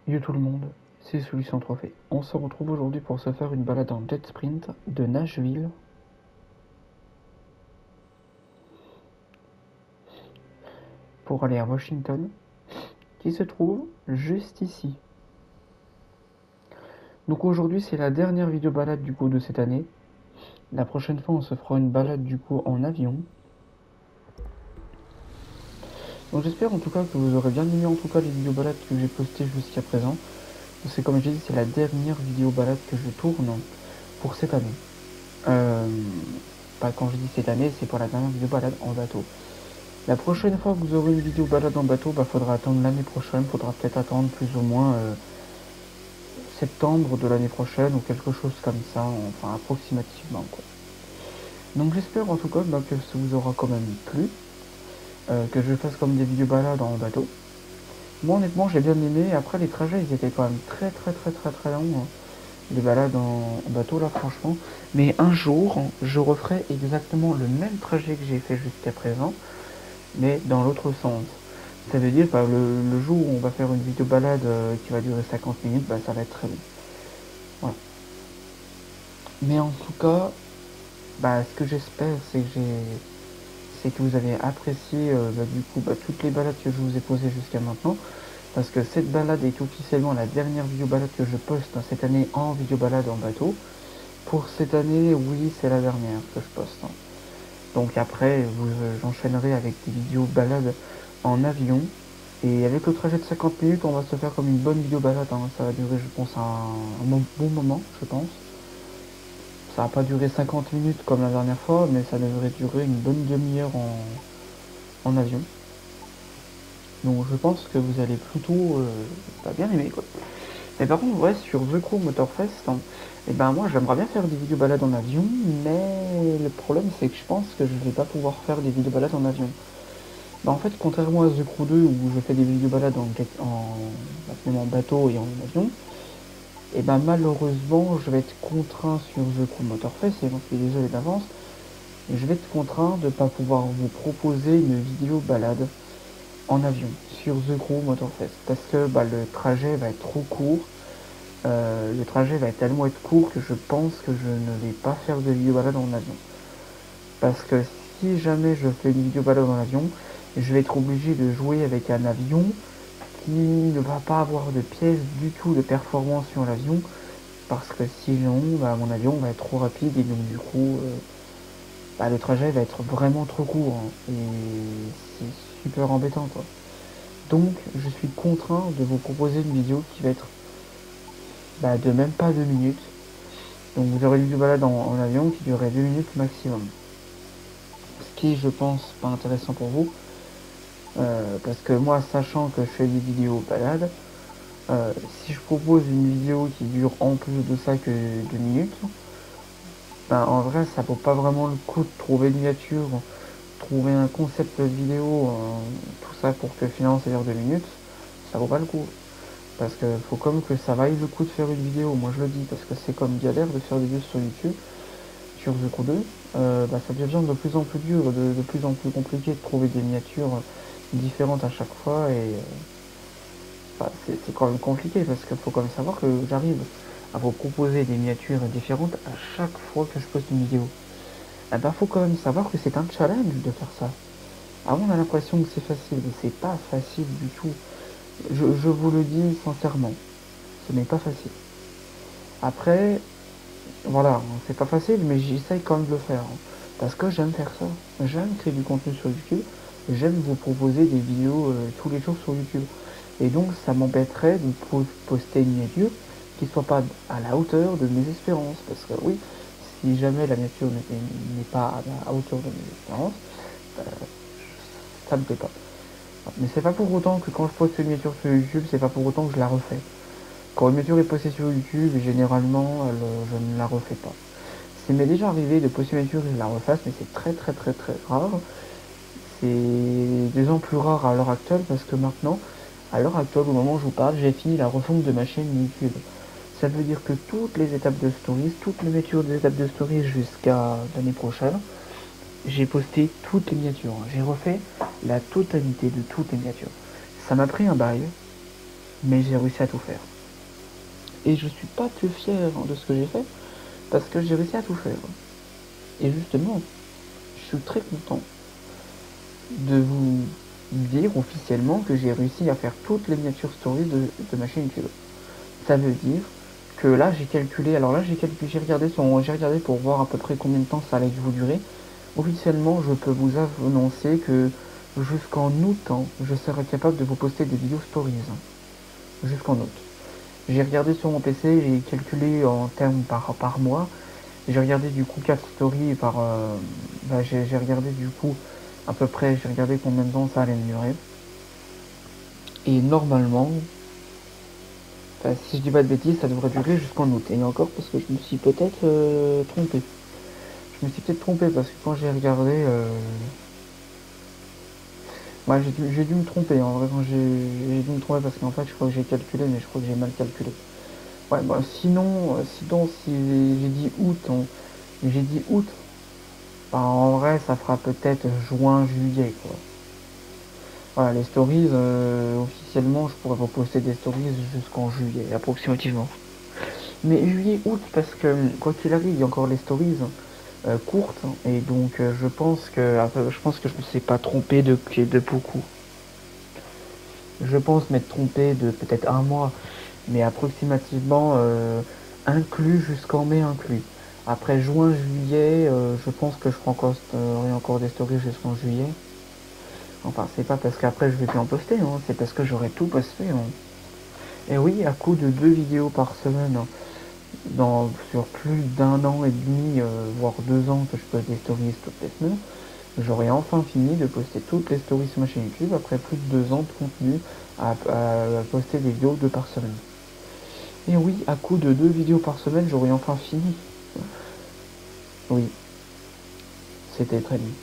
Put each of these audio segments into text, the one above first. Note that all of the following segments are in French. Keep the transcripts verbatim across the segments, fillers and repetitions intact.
Yo tout le monde, c'est Solution Trophée. On se retrouve aujourd'hui pour se faire une balade en jet sprint de Nashville pour aller à Washington, qui se trouve juste ici. Donc aujourd'hui c'est la dernière vidéo balade du coup de cette année. La prochaine fois on se fera une balade du coup en avion. Donc j'espère en tout cas que vous aurez bien aimé en tout cas les vidéos balades que j'ai postées jusqu'à présent. Parce que comme j'ai dit c'est la dernière vidéo balade que je tourne pour cette année. Euh, pas quand je dis cette année, c'est pour la dernière vidéo balade en bateau. La prochaine fois que vous aurez une vidéo balade en bateau, bah faudra attendre l'année prochaine, faudra peut-être attendre plus ou moins euh, septembre de l'année prochaine ou quelque chose comme ça, enfin approximativement quoi. Donc j'espère en tout cas bah, que ça vous aura quand même plu, euh, que je fasse comme des vidéos balades en bateau. Moi honnêtement j'ai bien aimé, après les trajets ils étaient quand même très très très très très longs, hein. Les balades en, en bateau là franchement. Mais un jour je referai exactement le même trajet que j'ai fait jusqu'à présent, mais dans l'autre sens. Ça veut dire, bah, le, le jour où on va faire une vidéo balade euh, qui va durer cinquante minutes, bah, ça va être très long. Voilà. Mais en tout cas, bah, ce que j'espère, c'est que j'ai, c'est que vous avez apprécié euh, bah, du coup bah, toutes les balades que je vous ai posées jusqu'à maintenant. Parce que cette balade est officiellement la dernière vidéo balade que je poste cette année en vidéo balade en bateau. Pour cette année, oui, c'est la dernière que je poste, hein. Donc après, vous, euh, j'enchaînerai avec des vidéos balades en avion. Et avec le trajet de cinquante minutes, on va se faire comme une bonne vidéo balade, hein. Ça va durer, je pense, un, un bon moment, je pense. Ça va pas durer cinquante minutes comme la dernière fois, mais ça devrait durer une bonne demi-heure en, en avion. Donc je pense que vous allez plutôt euh, bah, bien aimer, quoi. Mais par contre, ouais, sur The Crew Motorfest, hein, et ben moi j'aimerais bien faire des vidéos balades en avion, mais le problème c'est que je pense que je vais pas pouvoir faire des vidéos balades en avion. Bah en fait, contrairement à The Crew deux où je fais des vidéos balades en, en, en bateau et en avion, et ben malheureusement je vais être contraint sur The Crew Motorfest, et j'en suis désolé d'avance, et je vais être contraint de ne pas pouvoir vous proposer une vidéo balade en avion sur The Crew Motorfest, parce que bah, le trajet va être trop court. Euh, le trajet va tellement être court que je pense que je ne vais pas faire de vidéo balade en avion. Parce que si jamais je fais une vidéo balade en avion, je vais être obligé de jouer avec un avion qui ne va pas avoir de pièces du tout de performance sur l'avion. Parce que sinon, bah, mon avion va être trop rapide et donc du coup, euh, bah, le trajet va être vraiment trop court, hein, et c'est super embêtant quoi. Donc je suis contraint de vous proposer une vidéo qui va être bah, de même pas deux minutes. Donc vous aurez une vidéo balade en, en avion qui durerait deux minutes maximum. Ce qui est, je pense, pas intéressant pour vous. Euh, parce que moi, sachant que je fais des vidéos balades, euh, si je propose une vidéo qui dure en plus de ça que deux minutes, ben, en vrai, ça vaut pas vraiment le coup de trouver une miniature, trouver un concept vidéo, euh, tout ça pour que finalement ça dure deux minutes, ça vaut pas le coup. Parce que faut comme que ça vaille le coup de faire une vidéo, moi je le dis, parce que c'est comme galère de faire des vidéos sur YouTube, sur The Crew deux, euh, bah, ça devient de plus en plus dur, de, de plus en plus compliqué de trouver des miniatures différentes à chaque fois, et euh, bah, c'est quand même compliqué, parce qu'il faut quand même savoir que j'arrive à vous proposer des miniatures différentes à chaque fois que je poste une vidéo. Eh ben, faut quand même savoir que c'est un challenge de faire ça. Avant, on a l'impression que c'est facile, mais c'est pas facile du tout. Je, je vous le dis sincèrement, ce n'est pas facile. Après, voilà, c'est pas facile, mais j'essaye quand même de le faire, hein, parce que j'aime faire ça. J'aime créer du contenu sur YouTube, j'aime vous proposer des vidéos euh, tous les jours sur YouTube. Et donc, ça m'embêterait de poster une miniature qui soit pas à la hauteur de mes espérances, parce que oui, si jamais la miniature n'est pas à la hauteur de mes espérances, euh, ça me plaît pas. Mais c'est pas pour autant que quand je poste une miniature sur YouTube, c'est pas pour autant que je la refais. Quand une miniature est postée sur YouTube, généralement, elle, je ne la refais pas. Ça m'est déjà arrivé de poster une miniature et je la refasse, mais c'est très très très très rare. C'est deux ans plus rare à l'heure actuelle parce que maintenant, à l'heure actuelle, au moment où je vous parle, j'ai fini la refonte de ma chaîne YouTube. Ça veut dire que toutes les étapes de stories, toutes les miniatures des étapes de stories jusqu'à l'année prochaine, j'ai posté toutes les miniatures. J'ai refait la totalité de toutes les miniatures. Ça m'a pris un bail, mais j'ai réussi à tout faire. Et je suis pas plus fier de ce que j'ai fait, parce que j'ai réussi à tout faire. Et justement, je suis très content de vous dire officiellement que j'ai réussi à faire toutes les miniatures stories de, de ma chaîne YouTube. Ça veut dire que là j'ai calculé, alors là j'ai calculé, j'ai regardé, son, j'ai regardé pour voir à peu près combien de temps ça allait vous durer. Officiellement, je peux vous annoncer que jusqu'en août, hein, je serai capable de vous poster des vidéos stories. Hein, jusqu'en août. J'ai regardé sur mon P C, j'ai calculé en termes par, par mois. J'ai regardé du coup quatre stories par... Euh, bah, j'ai, j'ai regardé du coup à peu près, j'ai regardé combien de temps ça allait durer. Et normalement, bah, si je dis pas de bêtises, ça devrait durer jusqu'en août. Et encore parce que je me suis peut-être euh, trompé. Je me suis peut-être trompé parce que quand j'ai regardé... Euh... Ouais, j'ai dû, j'ai dû me tromper. En vrai, quand j'ai, j'ai dû me tromper parce qu'en fait, je crois que j'ai calculé, mais je crois que j'ai mal calculé. Ouais, bah sinon, euh, sinon si j'ai dit août, on... j'ai dit août, bah en vrai, ça fera peut-être juin, juillet, quoi. Voilà, les stories, euh, officiellement, je pourrais vous poster des stories jusqu'en juillet, approximativement. Mais juillet, août, parce que quoi qu'il arrive, il y a encore les stories euh, courtes, et donc euh, je pense que je pense que je me suis pas trompé de, de beaucoup. Je pense m'être trompé de peut-être un mois, mais approximativement euh, inclus jusqu'en mai inclus. Après juin, juillet, euh, je pense que je ferai encore, euh, encore des stories jusqu'en juillet. Enfin, c'est pas parce qu'après je vais plus en poster, hein, c'est parce que j'aurai tout posté. Hein. Et oui, à coup de deux vidéos par semaine, hein, dans, sur plus d'un an et demi, euh, voire deux ans que je poste des stories toutes les semaines, j'aurai enfin fini de poster toutes les stories sur ma chaîne YouTube après plus de deux ans de contenu à, à, à poster des vidéos deux par semaine. Et oui, à coup de deux vidéos par semaine, j'aurai enfin fini. Oui, c'était très long.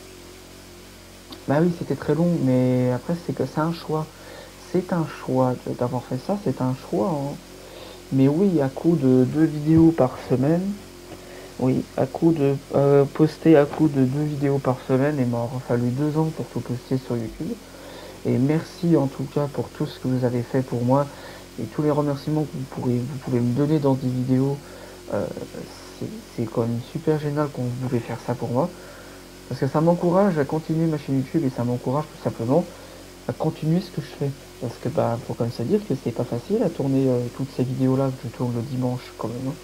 Bah oui, c'était très long, mais après c'est que c'est un choix. C'est un choix d'avoir fait ça, c'est un choix. Hein. Mais oui, à coup de deux vidéos par semaine, oui, à coup de euh, poster à coup de deux vidéos par semaine, il m'aura fallu deux ans pour tout poster sur YouTube. Et merci en tout cas pour tout ce que vous avez fait pour moi et tous les remerciements que vous, pourrez, vous pouvez me donner dans des vidéos. Euh, c'est quand même super génial qu'on vous pouvez faire ça pour moi. Parce que ça m'encourage à continuer ma chaîne YouTube et ça m'encourage tout simplement à continuer ce que je fais. Parce que bah faut quand même se dire que c'est pas facile à tourner euh, toutes ces vidéos là que je tourne le dimanche quand même. Hein.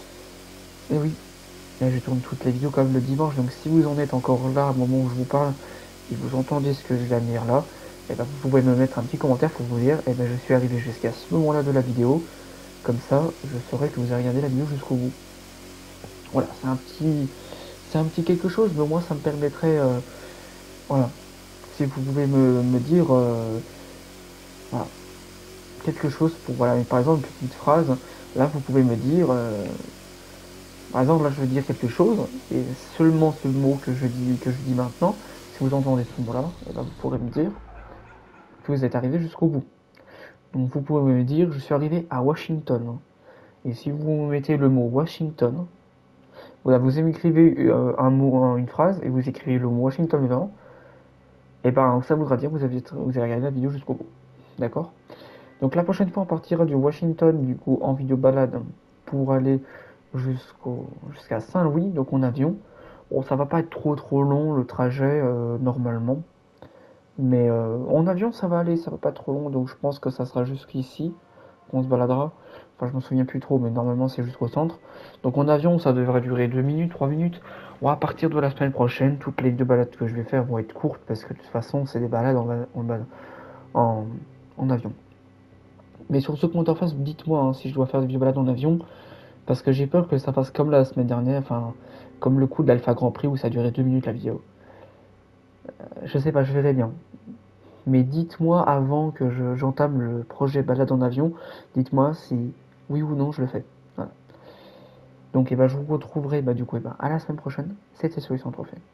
Et oui, là je tourne toutes les vidéos quand même le dimanche, donc si vous en êtes encore là au moment où je vous parle et vous entendez ce que je viens de dire là, et eh ben vous pouvez me mettre un petit commentaire pour vous dire et eh ben je suis arrivé jusqu'à ce moment là de la vidéo. Comme ça je saurai que vous avez regardé la vidéo jusqu'au bout. Voilà, c'est un petit. C'est un petit quelque chose, mais au moins ça me permettrait. Euh, voilà. Si vous pouvez me, me dire. Euh, voilà. Quelque chose pour. Voilà, par exemple, une petite phrase. Là, vous pouvez me dire. Euh, par exemple, là, je veux dire quelque chose, et seulement ce mot que je dis, que je dis maintenant, si vous entendez ce mot-là, eh ben, vous pourrez me dire que vous êtes arrivé jusqu'au bout. Donc, vous pouvez me dire, je suis arrivé à Washington. Et si vous mettez le mot Washington, voilà, vous écrivez euh, un mot, une phrase, et vous écrivez le mot Washington dedans, et ben ça voudra dire que vous avez, vous avez regardé la vidéo jusqu'au bout. D'accord? Donc la prochaine fois on partira du Washington du coup en vidéo balade pour aller jusqu'au jusqu'à Saint-Louis, donc en avion. Bon, ça va pas être trop trop long le trajet euh, normalement. Mais euh, en avion ça va aller, ça va pas être trop long, donc je pense que ça sera jusqu'ici qu'on se baladera. Enfin je me souviens plus trop, mais normalement c'est jusqu'au centre. Donc en avion ça devrait durer deux minutes, trois minutes. Bon, à partir de la semaine prochaine, toutes les deux balades que je vais faire vont être courtes parce que de toute façon c'est des balades en, en, en, en avion. Mais sur ce compte en face, dites-moi hein, si je dois faire des balades en avion, parce que j'ai peur que ça fasse comme la semaine dernière, enfin comme le coup de l'Alpha Grand Prix où ça durait deux minutes la vidéo. Euh, je sais pas, je verrai bien. Mais dites-moi avant que je, j'entame le projet balade en avion, dites-moi si oui ou non je le fais. Voilà. Donc eh ben, je vous retrouverai bah, du coup eh ben, à la semaine prochaine. C'était Solution Trophée.